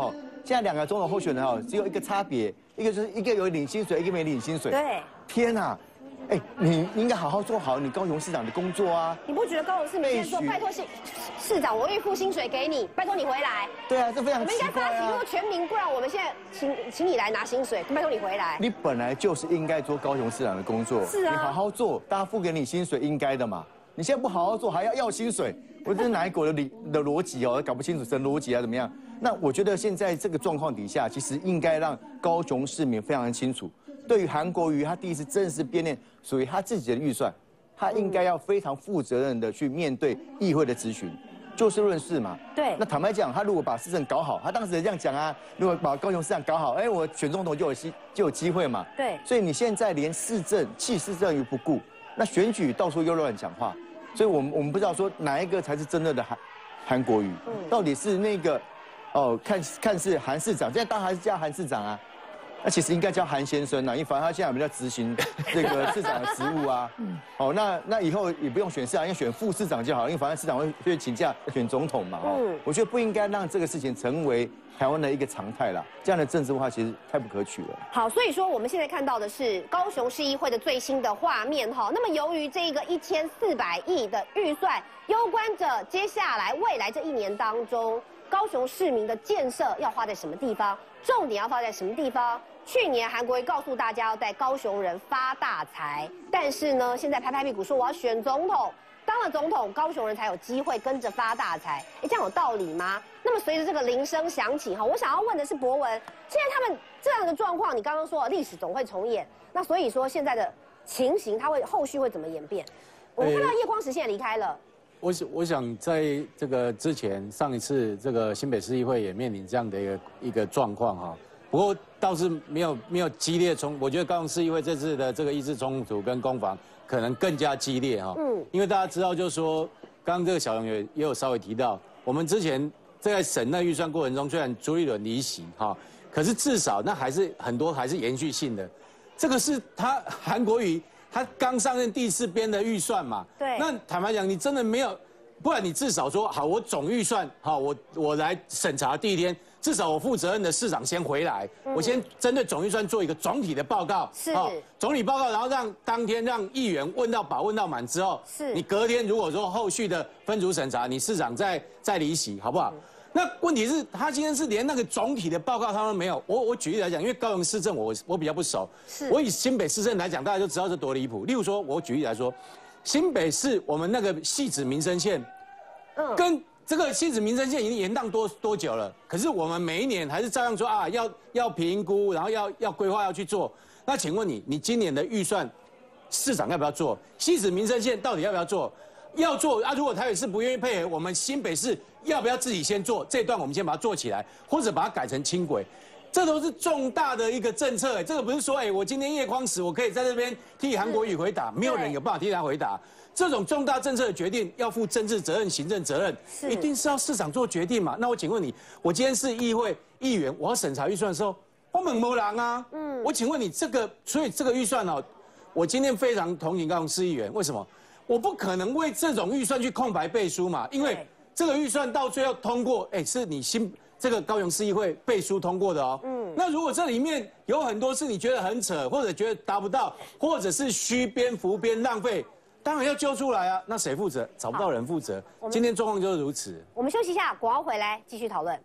现在两个总统候选人哦，只有一个差别，一个就是一个有领薪水，一个没领薪水。 对。 天啊！哎，你你应该好好做好你高雄市长的工作啊！ 你不觉得高雄市民先说拜托市市长，我预付薪水给你，拜托你回来？ 对啊，这非常奇怪啊！ 我们应该发起说全民，不然我们现在请请你来拿薪水，拜托你回来。 你本来就是应该做高雄市长的工作， 是啊， 你好好做，大家付给你薪水应该的嘛。你现在不好好做，还要要薪水，我这是哪一国的理的逻辑哦？搞不清楚神逻辑啊，怎么样？那我觉得现在这个状况底下，其实应该让高雄市民非常的清楚。对于韩国瑜，他第一次正式编列属于他自己的预算，他应该要非常负责任的去面对议会的质询，就事论事嘛。 对。 那坦白讲，他如果把市政搞好，他当时也这样讲啊，如果把高雄市长搞好，哎，我选总统就有机就有机会嘛。 对。 所以你现在连市政弃市政于不顾，那选举到处又乱讲话，所以我们我们不知道说哪一个才是真正的韩韩国瑜，嗯、到底是那个哦，看看是韩市长，现在当然还是叫韩市长啊。那其实应该叫韩先生啊，因为反正他现在比较执行这个市长的职务啊。哦，那那以后也不用选市长，应该选副市长就好，因为反正市长会会请假选总统嘛。哦，我觉得不应该让这个事情成为台湾的一个常态啦。这样的政治文化其实太不可取了。 好，所以说我们现在看到的是高雄市议会的最新的画面哈。那么由于这个一千四百亿的预算，攸关着接下来未来这一年当中，高雄市民的建设要花在什么地方，重点要放在什么地方。去年韩国瑜告诉大家要带高雄人发大财，但是呢，现在拍拍屁股说我要选总统，当了总统，高雄人才有机会跟着发大财。哎，这样有道理吗？那么随着这个铃声响起，哈，我想要问的是博文，现在他们这样的状况，你刚刚说历史总会重演，那所以说现在的情形，它会后续会怎么演变？我们看到叶匡时现在离开了。 我想，我想在这个之前，上一次这个新北市议会也面临这样的一个一个状况哈。不过倒是没有没有激烈冲，我觉得高雄市议会这次的这个意识冲突跟攻防可能更加激烈哈。嗯，因为大家知道，就是说，刚刚这个小龙也也有稍微提到，我们之前在审那预算过程中，虽然朱立伦离席哈，可是至少那还是很多还是延续性的。这个是他韩国瑜他刚上任第四编的预算嘛。 对。 那坦白讲，你真的没有，不然你至少说好，我总预算好，我我来审查第一天。至少我负责任的市长先回来，嗯、我先针对总预算做一个总体的报告， 是、 哦、总体报告，然后让当天让议员问到饱、问到满之后， 是你隔天如果说后续的分组审查，你市长再再离席，好不好？嗯、那问题是，他今天是连那个总体的报告他都没有。我我举例来讲，因为高雄市政我我比较不熟， 是我以新北市政来讲，大家就知道这多离谱。例如说，我举例来说，新北市我们那个汐止民生线，嗯，跟这个汐止民生线已经延宕多多久了？可是我们每一年还是照样说啊，要要评估，然后要要规划要去做。那请问你，你今年的预算，市长要不要做？汐止民生线到底要不要做？要做啊！如果台北市不愿意配合，我们新北市要不要自己先做？这段我们先把它做起来，或者把它改成轻轨。这都是重大的一个政策，哎，这个不是说，哎，我今天叶匡时我可以在这边替韩国瑜回答，没有人有办法替他回答。这种重大政策的决定要负政治责任、行政责任，一定是要市长做决定嘛。那我请问你，我今天是议会议员，我要审查预算的时候，我猛没人啊。嗯，我请问你这个，所以这个预算哦，我今天非常同情高雄市议员，为什么？我不可能为这种预算去空白背书嘛，因为这个预算到最后通过，哎，是你新这个高雄市议会背书通过的哦。嗯，那如果这里面有很多是你觉得很扯，或者觉得达不到，或者是虚编、浮编、浪费。当然要揪出来啊！那谁负责？找不到人负责。今天状况就是如此。 我们休息一下，广告回来继续讨论。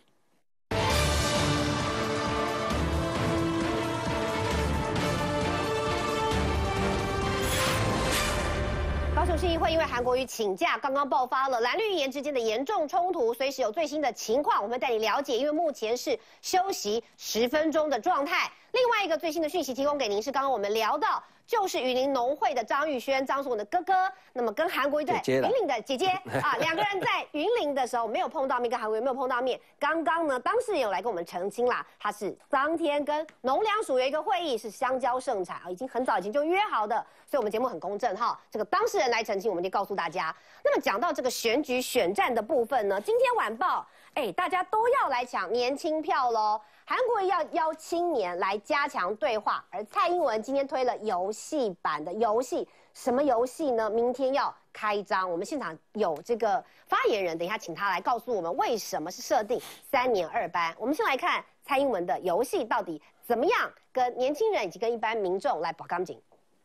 高雄市议会因为韩国瑜请假，刚刚爆发了蓝绿议员之间的严重冲突，随时有最新的情况，我们会带你了解。因为目前是休息十分钟的状态。另外一个最新的讯息提供给您是，刚刚我们聊到。就是云林农会的张玉轩，张是我的哥哥，那么跟韩国瑜在云林的姐姐啊，两个人在云林的时候没有碰到面，跟韩国瑜没有碰到面。刚刚呢，当事人有来跟我们澄清啦，他是当天跟农粮署有一个会议，是香蕉盛产啊，已经很早以前就约好的，所以我们节目很公正哈。这个当事人来澄清，我们就告诉大家。那么讲到这个选举选战的部分呢，今天晚报，哎，大家都要来抢年轻票喽。韩国瑜要邀青年来加强对话，而蔡英文今天推了游戏版的游戏。什么游戏呢？明天要开张，我们现场有这个发言人，等一下请他来告诉我们为什么是设定三年二班。我们先来看蔡英文的游戏到底怎么样，跟年轻人以及跟一般民众来保钢筋。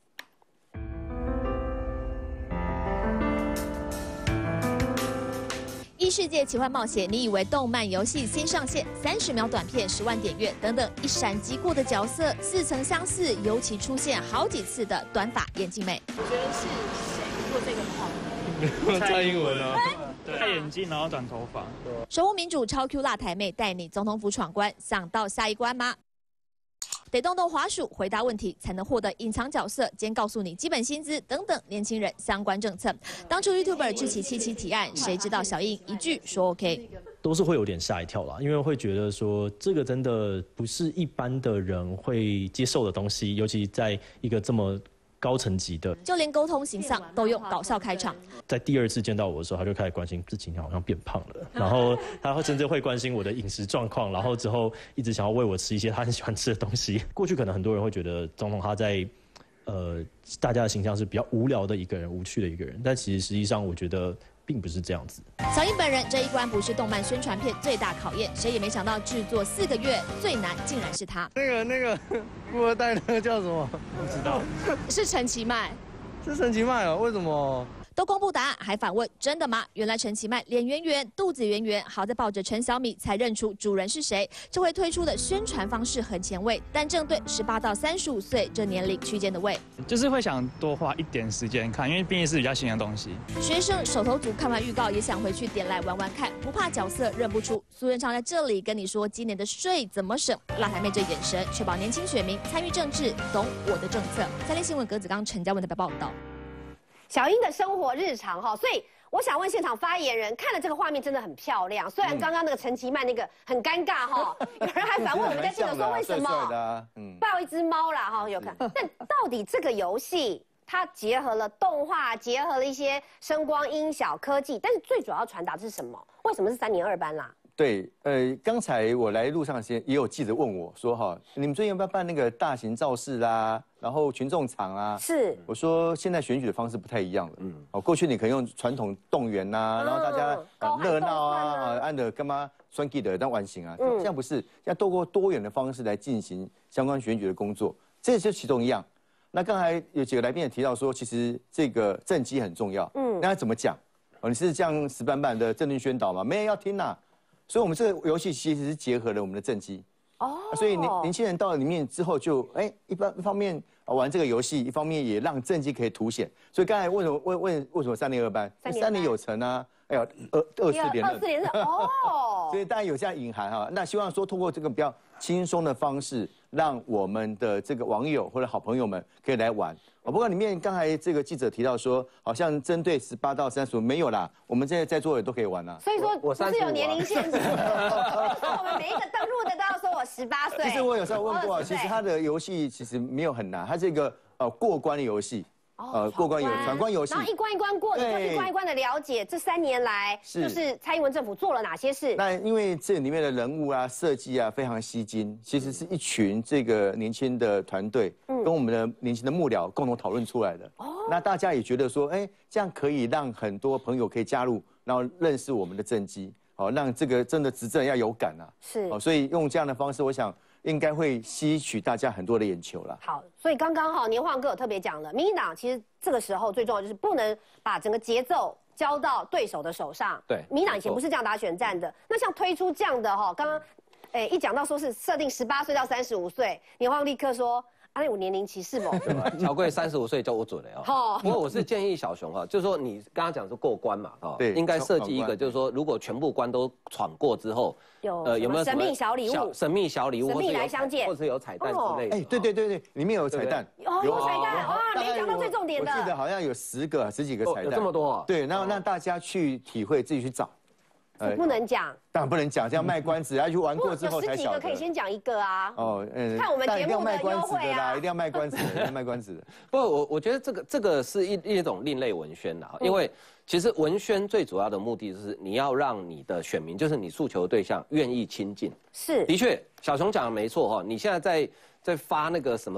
异世界奇幻冒险，你以为动漫游戏新上线，三十秒短片十万点阅等等，一闪即过的角色，似曾相识，尤其出现好几次的短发眼镜妹。 你觉得是谁做这个的话？ 蔡英文啊，戴眼镜然后短头发。 守护民主超 Q 辣台妹带你总统府闯关，想到下一关吗？得动动滑鼠回答问题，才能获得隐藏角色兼告诉你基本薪资等等年轻人相关政策。当初 YouTuber 志祺七七提案，谁知道小英一句说 OK， 都是会有点吓一跳啦，因为会觉得说这个真的不是一般的人会接受的东西，尤其在一个这么高层级的， 就连沟通形象都用搞笑开场。 在第二次见到我的时候，他就开始关心自己好像变胖了，然后他会甚至会关心我的饮食状况，然后之后一直想要喂我吃一些他很喜欢吃的东西。过去可能很多人会觉得总统他在呃大家的形象是比较无聊的一个人、无趣的一个人，但其实实际上我觉得并不是这样子。 小英本人这一关不是动漫宣传片最大考验，谁也没想到制作四个月最难竟然是他。 那个那个富二代那个叫什么？ 不知道。 是陈其迈。 是陈其迈哦？为什么？ 都公布答案，还反问真的吗？原来陈其迈脸圆圆，肚子圆圆，好在抱着陈小米才认出主人是谁。这回推出的宣传方式很前卫，但正对十八到三十五岁这年龄区间的胃， 就是会想多花一点时间看，因为毕竟是比较新的东西。 学生手头族看完预告也想回去点来玩玩看，不怕角色认不出。苏仁昌在这里跟你说今年的税怎么省，辣台妹这眼神确保年轻选民参与政治，懂我的政策。三立新闻葛子刚、陈嘉文的报道。 小英的生活日常哈，所以我想问现场发言人，看了这个画面真的很漂亮。虽然刚刚那个陈其迈那个很尴尬哈，有人还反问我们在记者说为什么抱一只猫啦哈，有看。但到底这个游戏它结合了动画，结合了一些声光音效科技，但是最主要传达的是什么？为什么是三年二班啦？ 对，呃，刚才我来路上先也有记者问我说，哈，你们最近要不要办那个大型造势啦，然后群众场啊？ 是， 我说现在选举的方式不太一样了，嗯，哦，过去你可以用传统动员呐，然后大家热闹啊，按着干嘛选举的当完形啊，这样不是，要透过多元的方式来进行相关选举的工作，这是其中一样。那刚才有几个来宾也提到说，其实这个政绩很重要，嗯，那要怎么讲？哦，你是这样死板板的政令宣导吗？没人要听呐。所以，我们这个游戏其实是结合了我们的政绩，哦，所以年年轻人到了里面之后就，就哎，一般一方面玩这个游戏，一方面也让政绩可以凸显。所以刚才为什么问问为什么三年二班？三年有成啊，哎呀，二二四连任， 二四连任哦。 所以当然有这样隐含哈，那希望说通过这个比较轻松的方式，让我们的这个网友或者好朋友们可以来玩。哦，不过里面刚才这个记者提到说，好像针对十八到三十五没有啦，我们现在在座的都可以玩啦。 所以说不是有年龄限制，我们每一个登录的都要说我十八岁。 其实我有时候问过，其实它的游戏其实没有很难，它是一个呃过关的游戏。呃，过关有闯关游戏， 然后一关一关过的，就一关一关的了解这三年来就是蔡英文政府做了哪些事。 那因为这里面的人物啊、设计啊非常吸睛，其实是一群这个年轻的团队跟我们的年轻的幕僚共同讨论出来的。哦，那大家也觉得说，哎，这样可以让很多朋友可以加入，然后认识我们的政绩，好，让这个真的执政要有感啊。 是， 哦，所以用这样的方式，我想。应该会吸取大家很多的眼球了。 好，所以刚刚哈年晃哥有特别讲了，民进党其实这个时候最重要就是不能把整个节奏交到对手的手上。 对， 民进党以前不是这样打选战的。那像推出这样的哈，刚刚，哎一讲到说是设定十八岁到三十五岁，年晃立刻说。啊，有年龄歧视不？ 乔贵三十五岁就不准了哦。不过我是建议小熊哈，就是说你刚刚讲是过关嘛，哦，对，应该设计一个，就是说如果全部关都闯过之后， 有呃有没有神秘小礼物？ 神秘小礼物， 神秘来相见， 或者有彩蛋之类的。 哎，对对对对，里面有彩蛋， 有彩蛋啊，没讲到最重点的。 我记得好像有十个、十几个彩蛋， 这么多。 对，然后让大家去体会，自己去找。 不能讲， 当然不能讲，这样卖关子，要去玩过之后才晓得。 有十几个可以先讲一个啊。 哦， 嗯，看我们节目的优惠啊， 一定要卖关子的，要卖关子的。 不过我我觉得这个这个是一一种另类文宣啦，因为其实文宣最主要的目的就是你要让你的选民，就是你诉求对象愿意亲近。 是， 的确，小熊讲的没错哈，你现在在在发那个什么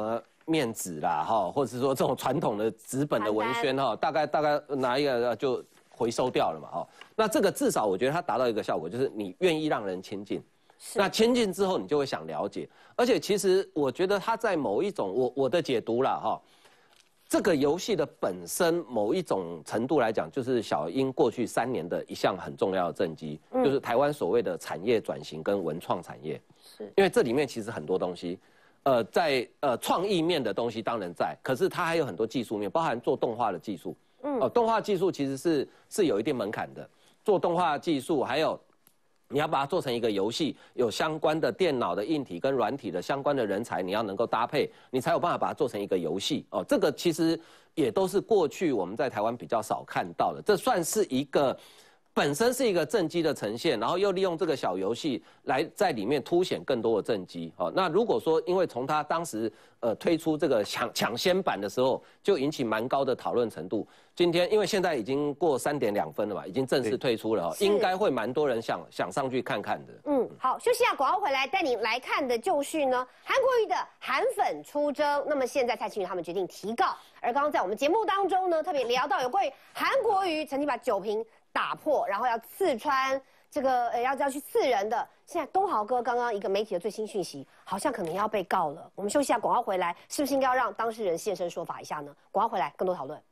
面纸啦，哈，或者是说这种传统的纸本的文宣哈，大概大概拿一个就回收掉了嘛，哈。那这个至少我觉得它达到一个效果，就是你愿意让人亲近。那亲近之后，你就会想了解。而且其实我觉得它在某一种我我的解读啦，哈。这个游戏的本身某一种程度来讲，就是小英过去三年的一项很重要的政绩，嗯、就是台湾所谓的产业转型跟文创产业。是，因为这里面其实很多东西，呃，在呃创意面的东西当然在，可是它还有很多技术面，包含做动画的技术。嗯，哦、呃，动画技术其实是是有一定门槛的，做动画技术还有。你要把它做成一个游戏，有相关的电脑的硬体跟软体的相关的人才，你要能够搭配，你才有办法把它做成一个游戏哦。这个其实也都是过去我们在台湾比较少看到的，这算是一个本身是一个政绩的呈现，然后又利用这个小游戏来在里面凸显更多的政绩。哦，那如果说因为从他当时呃推出这个抢抢先版的时候，就引起蛮高的讨论程度。今天因为现在已经过三点两分了嘛，已经正式退出了，应该会蛮多人想想上去看看的。 嗯，好，休息一下，广告回来带您来看的就是呢，韩国瑜的韩粉出征。那么现在蔡清宇他们决定提告，而刚刚在我们节目当中呢，特别聊到有关于韩国瑜曾经把酒瓶打破，然后要刺穿这个呃要要去刺人的。现在东豪哥刚刚一个媒体的最新讯息，好像可能要被告了。我们休息一下，广告回来，是不是应该要让当事人现身说法一下呢？广告回来，更多讨论。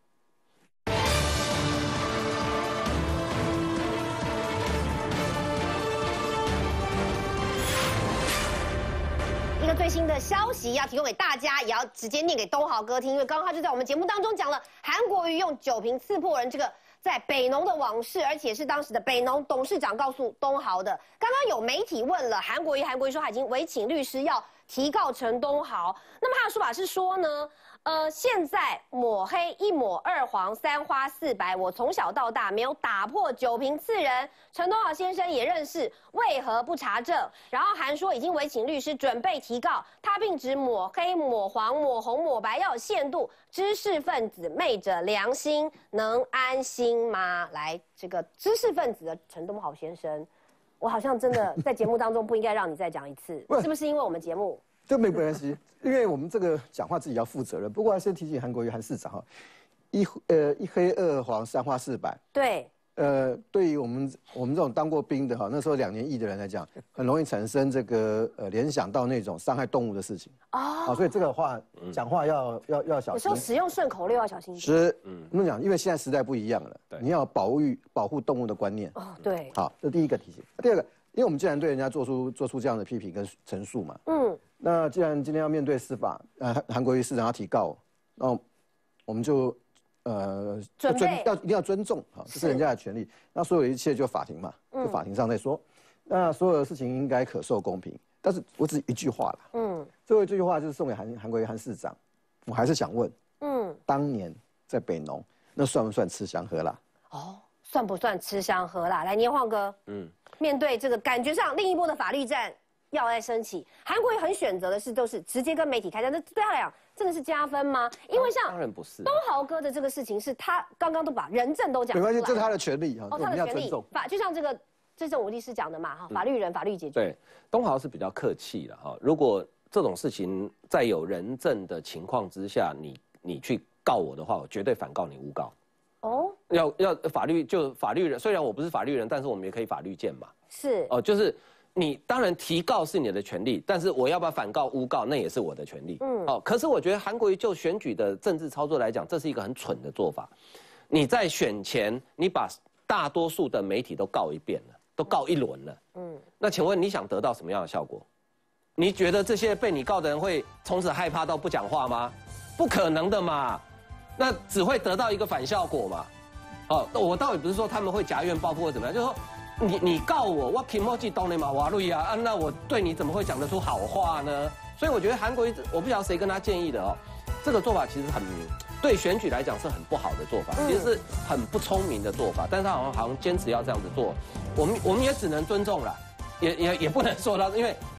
一个最新的消息要提供给大家，也要直接念给东豪哥听，因为刚刚他就在我们节目当中讲了韩国瑜用酒瓶刺破人这个在北农的往事，而且是当时的北农董事长告诉东豪的。刚刚有媒体问了韩国瑜，韩国瑜说他已经委请律师要提告陈东豪。那么他的说法是说呢，呃，现在抹黑一抹二黄三花四白，我从小到大没有打破酒瓶刺人。陈东豪先生也认识，为何不查证？然后韩说已经委请律师准备提告他，并指抹黑、抹黄、抹红、抹白要有限度，知识分子昧着良心能安心吗？来，这个知识分子的陈东豪先生，我好像真的在节目当中不应该让你再讲一次，是不是因为我们节目？ 这没关系，因为我们这个讲话自己要负责任。不过还是提醒韩国瑜韩市长哈，一呃一黑二黄三花四白。 对。 呃，对于我们我们这种当过兵的哈，那时候两年役的人来讲，很容易产生这个呃联想到那种伤害动物的事情。哦。好，所以这个话讲话要要要小心。 有时候使用顺口溜要小心。 是，嗯，我们讲，因为现在时代不一样了，你要保育保护动物的观念。 哦，对。 好，这第一个提醒。第二个，因为我们既然对人家做出做出这样的批评跟陈述嘛，嗯。那既然今天要面对司法，呃，韩国瑜市长要提告，那我们就呃尊要一定要尊重，哈，这是人家的权利。那所有一切就法庭嘛，就法庭上再说。那所有的事情应该可受公平。但是我只一句话啦，嗯，最后这句话就是送给韩韩国瑜韩市长，我还是想问，嗯，当年在北农，那算不算吃香喝辣？ 哦，算不算吃香喝辣？来，年晃哥，嗯，面对这个感觉上另一波的法律战。要再升起，韩国瑜很选择的是都是直接跟媒体开战，这对他来讲真的是加分吗？因为像当然不是东豪哥的这个事情是他刚刚都把人证都讲出来， 没关系，这是他的权利哈， 哦，他的权利，法就像这个这是吴律师讲的嘛哈，法律人法律解决。 对，东豪是比较客气的哈，如果这种事情在有人证的情况之下，你你去告我的话，我绝对反告你诬告。哦，要要法律就法律人，虽然我不是法律人，但是我们也可以法律见嘛。 是哦，就是。你当然提告是你的权利，但是我要不要反告诬告，那也是我的权利。嗯，哦，可是我觉得韩国瑜就选举的政治操作来讲，这是一个很蠢的做法。你在选前，你把大多数的媒体都告一遍了，都告一轮了。嗯，那请问你想得到什么样的效果？你觉得这些被你告的人会从此害怕到不讲话吗？不可能的嘛，那只会得到一个反效果嘛。哦，我倒也不是说他们会夹怨报复或怎么样，就是说。你你告我，我起码去当你马瓦瑞啊，那我对你怎么会讲得出好话呢？所以我觉得韩国瑜，我不晓得谁跟他建议的哦，这个做法其实很对选举来讲是很不好的做法，其实是很不聪明的做法，但是他好像好像坚持要这样子做，我们我们也只能尊重了，也也也不能说他，因为